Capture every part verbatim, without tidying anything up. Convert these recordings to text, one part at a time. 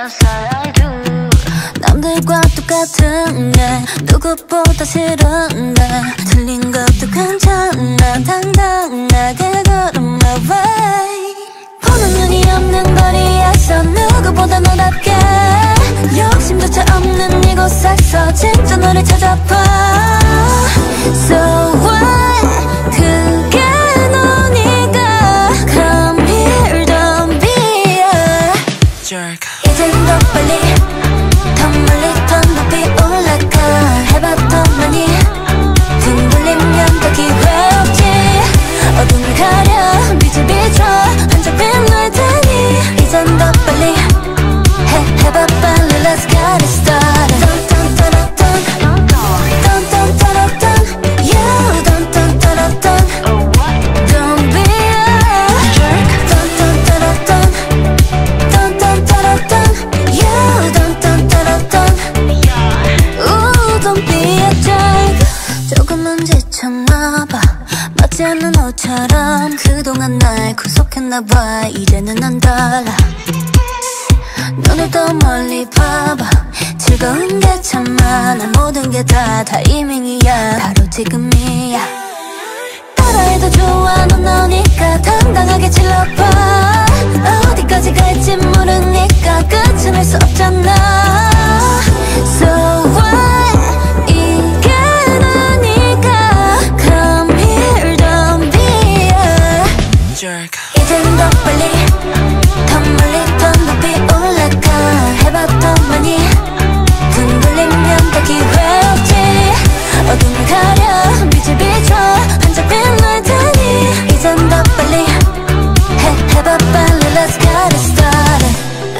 Yes I do. 남들과 똑같은데 누구보다 싫은데 틀린 것도 괜찮아 당당하게 걸은 my way. 보는 눈이 없는 거리에서 누구보다 너답게 욕심조차 없는 이곳에서 진짜 너를 찾아봐. So what 그게 너니까 Come here don't be a jerk. 이젠 더 빨리 더 멀리 더 높이 올라가 해봐 더 많이 등 돌리면 더 기회 없지. 어둠을 가려 빛을 비춰 한잡힌 너의 테니 이젠 더 빨리 해, 해봐 빨리 Let's get it started. Dun dun dun dun dun dun dun dun You dun dun dun dun Don't be a jerk. Dun dun dun dun dun dun dun dun You dun dun dun dun Ooh don't be a jerk. 조금은 지쳤나봐 맞지 않는 옷처럼 그동안 날 구속했나봐. 이제는 안 달라. 눈을 더 멀리 봐봐. 즐거운 게 참 많아. 모든 게 다 타이밍이야. 바로 지금이야. 따라해도 좋아 넌 너니까 당당하게 질러봐. 어디까지 갈지 모르니까 끝은 할 수 없잖아. So what 이게 너니까 Come here don't be a jerk. 이젠 더 빨리 더 멀리 더 높이 올라가 해봐 더 많이 등 돌리면 더 기회 없지. 어둠을 가려 빛을 비춰 한잡힌 너의 테니 이젠 더 빨리 해, 해봐 빨리 Let's get it started.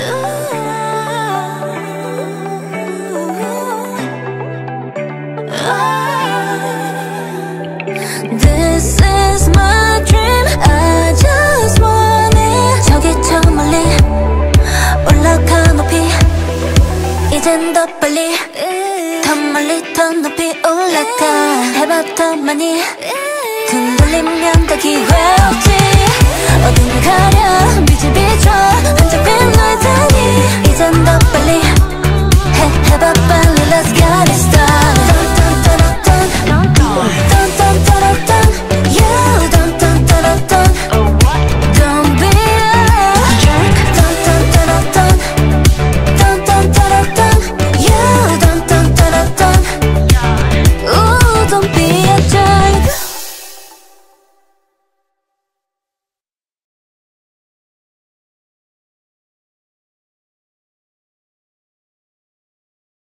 This is my dream I just want it. 저기 저 멀리 올라가 높이 이젠 더 빨리 더 멀리 더 높이 올라가 해봐 더 많이 등 돌리면 더 기회 없지. 어둠을 가려 빛을 비춰 한잡힌 너의 테니